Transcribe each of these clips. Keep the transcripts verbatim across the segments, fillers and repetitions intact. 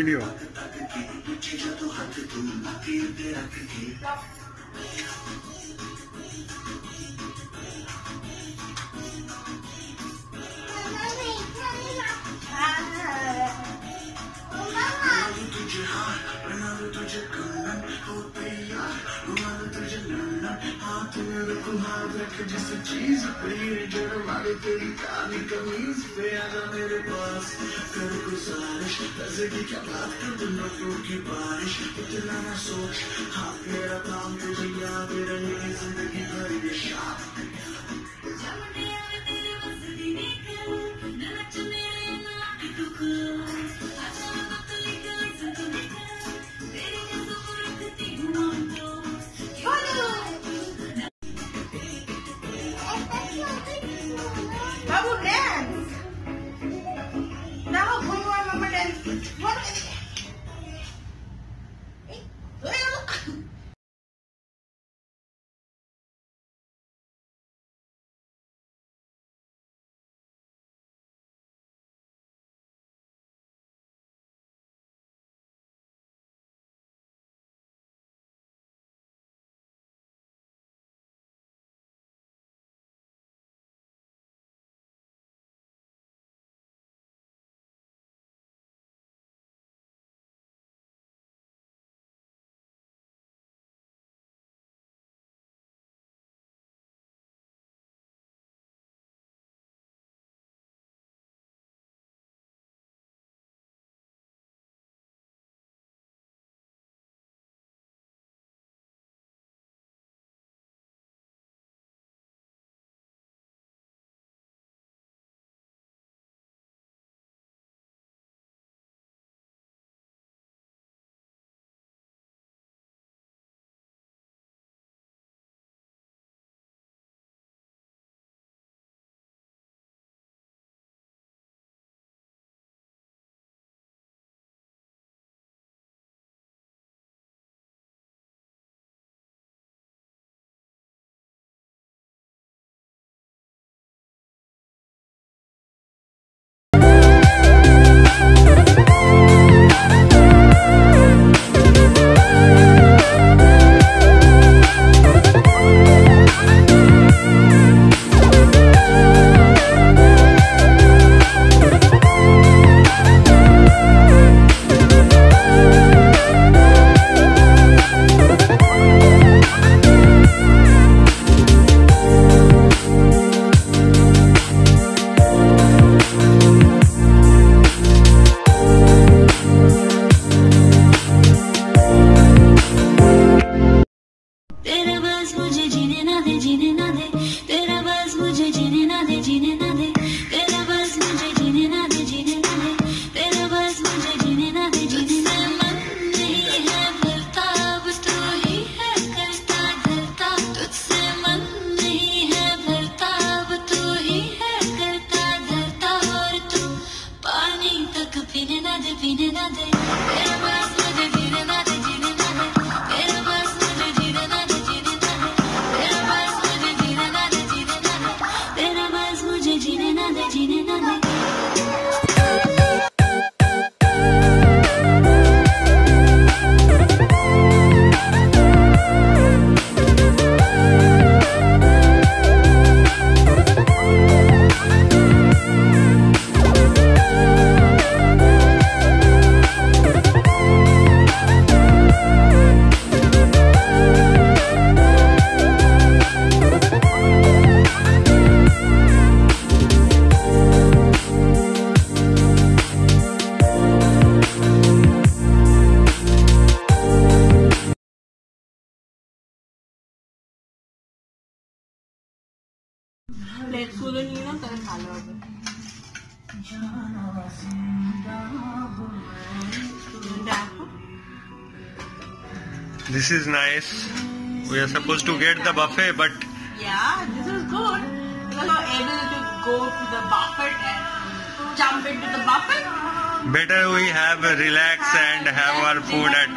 video. जिस चीज पे जड़ वाले तेरी काली कमीज पे आजा मेरे पास कर गुजारिश पैसे की क्या बात कर तुम नोटों की बारिश इतना ना सोच हाँ मेरा काम तुझे याद रहे जिंदगी भर ये शाम This is nice. We are supposed to get the buffet, but yeah, this is good. Because we're able to go to the buffet and jump into the buffet. better we have a relax and have our food at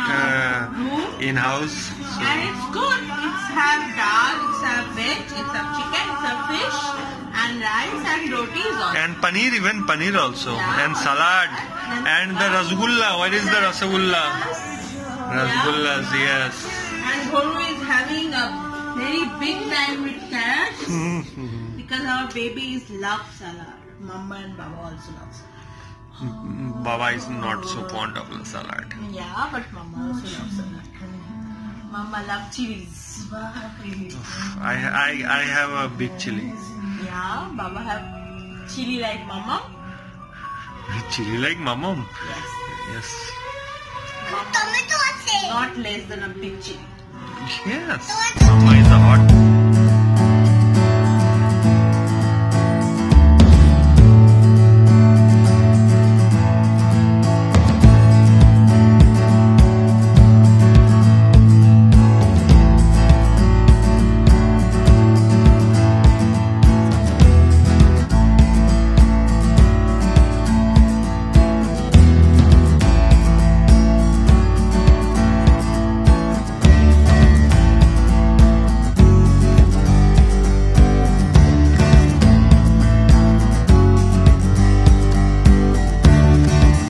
uh, in house. So. And it's good. It's have dal, it's have veg, it's have chicken, it's have fish, and rice and rotis also. And paneer, even paneer also, yeah. and salad. And the rasgulla. What is the rasgulla? Rasgullas, yes. And Golu is having a very big time with cats because our babies love salad. Mama and Baba also love salad. Baba is not so fond of the salad. Yeah, but Mama also loves salad. Mama loves chilies. I, I, I have a big chili. Yeah, Baba have chili like Mama. Chili like mama? Yes. Yes. Mama, not less than a big chili. Yes. Mama is a hot.